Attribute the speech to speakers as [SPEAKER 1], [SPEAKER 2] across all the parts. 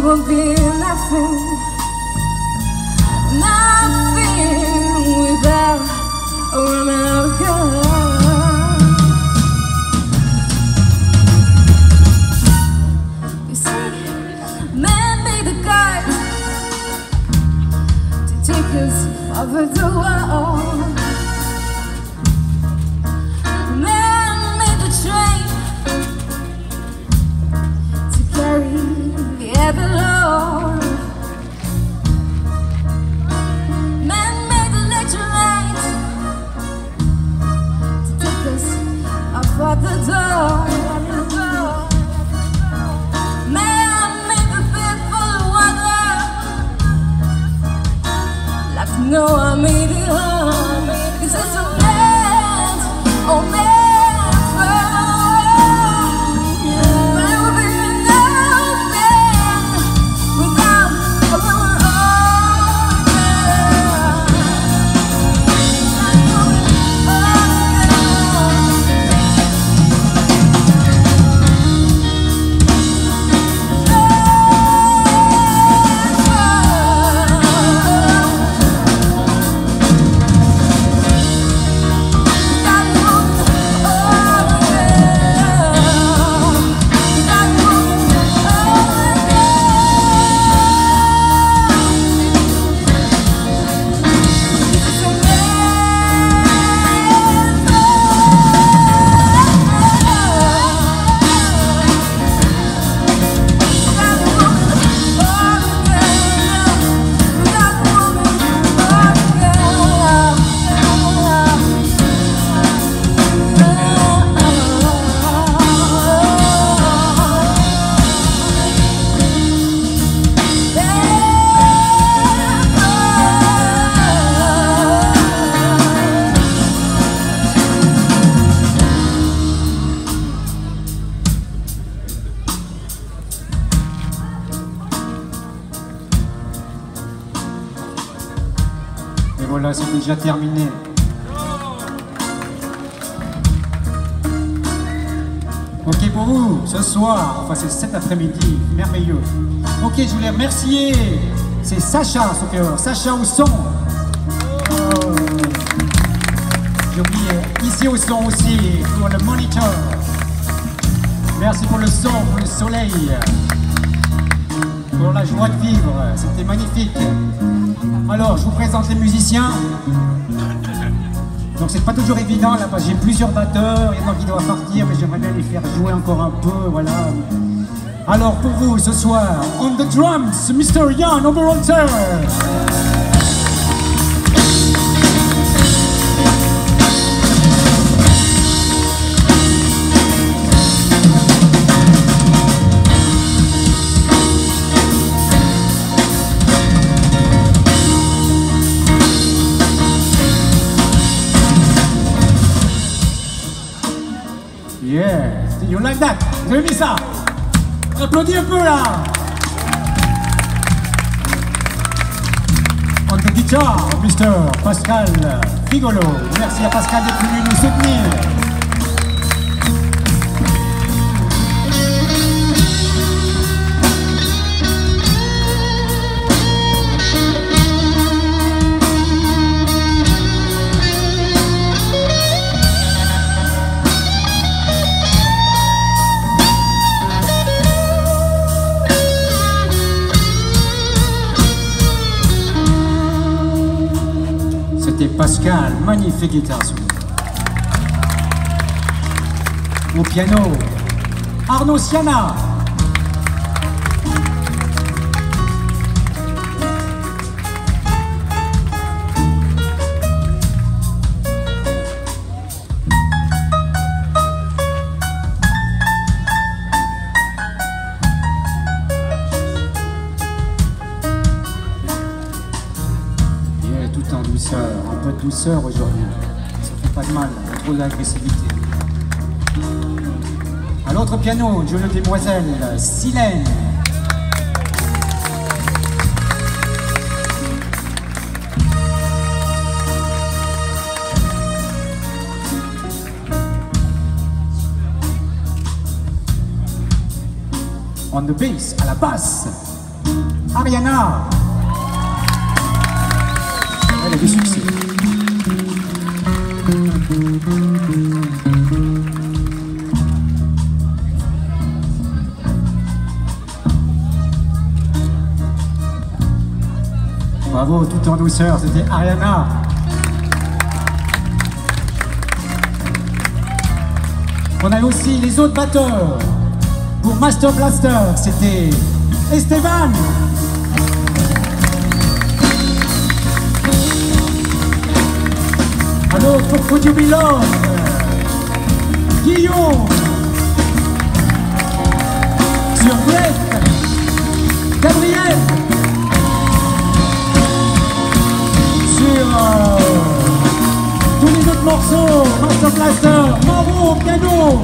[SPEAKER 1] would be nothing, nothing without America. You see, man made the guide to take us over the world. Man made the train to carry the heavy load. Man made the electric light to take us up at the door. Man made the bed full of water, like no I made it home. This is a land, oh man.
[SPEAKER 2] Voilà, c'est déjà terminé. Ok pour vous, ce soir, enfin c'est cet après-midi, merveilleux. Ok, je voulais remercier, c'est Sacha, Sacha au son. Oh. J'ai oublié, ici au son aussi, pour le moniteur. Merci pour le son, pour le soleil, pour la joie de vivre, c'était magnifique. Alors, je vous présente les musiciens. Donc c'est pas toujours évident là, parce que j'ai plusieurs batteurs, il y en a qui doivent partir, mais j'aimerais bien les faire jouer encore un peu, voilà. Alors pour vous, ce soir, on the drums, Mr. Jan Oberholzer. Yeah, you like that? Vous avez mis ça? Applaudis un peu là! On the guitar, Mr. Pascal Figolo. Merci à Pascal d'être venu nous soutenir. C'était Pascal, magnifique guitare solo. Au piano, Arnaud Siana. Tout en douceur, un peu de douceur aujourd'hui. Ça fait pas de mal, trop d'agressivité. À l'autre piano, joue le demoiselle, Silène. On the bass, à la basse, Ariana. Elle a du succès. Bravo, tout en douceur, c'était Ariana. On a aussi les autres batteurs. Pour Master Blaster, c'était Esteban. Alors pour Could You Be Loved, Guillaume. Sur Brett, Gabriel. Sur tous les autres morceaux, Master Blaster, Mauro, piano.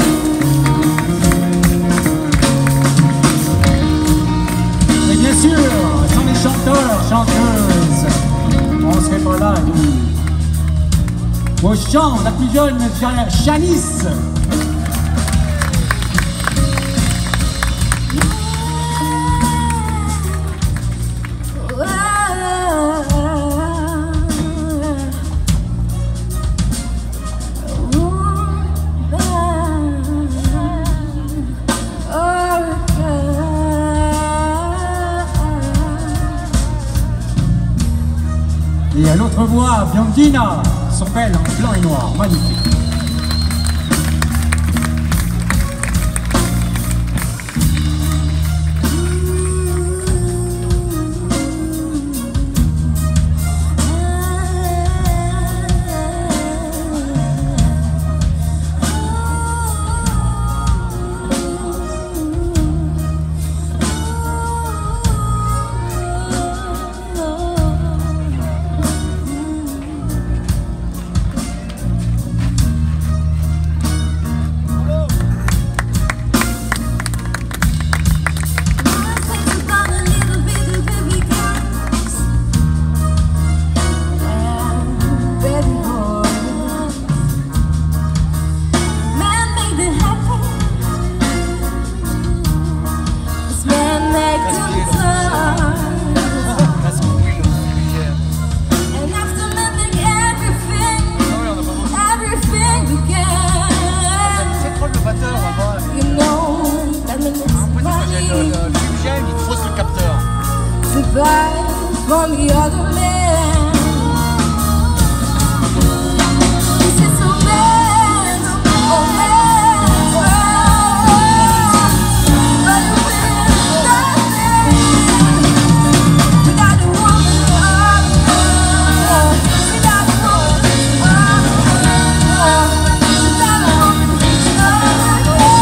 [SPEAKER 2] Et bien sûr, sans les chanteurs, chanteuses, on serait pas là, nous. Au chant, la plus jeune, Chalice. Et à l'autre voix, Bianchina, sont belles en blanc et noir, magnifique.
[SPEAKER 1] From the other man, this is a man's, oh man's world. But we're nothing without a woman of love, without a woman of love, without a woman of love.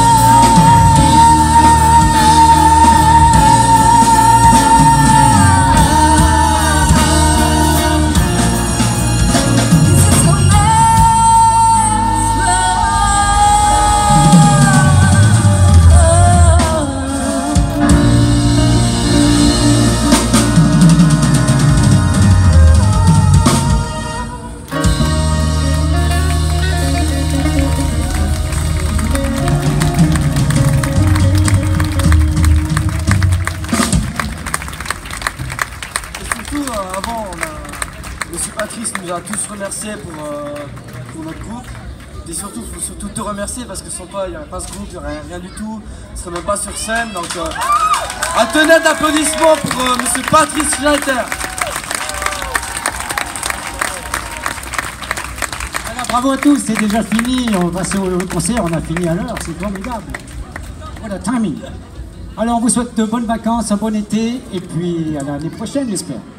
[SPEAKER 3] Avant, Monsieur Patrice nous a tous remerciés pour notre groupe. Et surtout, il faut surtout te remercier parce que sans toi, il n'y aurait pas ce groupe, il n'y aurait rien du tout. On ne serait même pas sur scène. Donc, un tonnerre d'applaudissements pour Monsieur Patrice Schneider.
[SPEAKER 2] Alors, bravo à tous, c'est déjà fini. On va passer au concert, on a fini à l'heure, c'est formidable. Voilà, timing. Alors, on vous souhaite de bonnes vacances, un bon été, et puis à l'année prochaine, j'espère.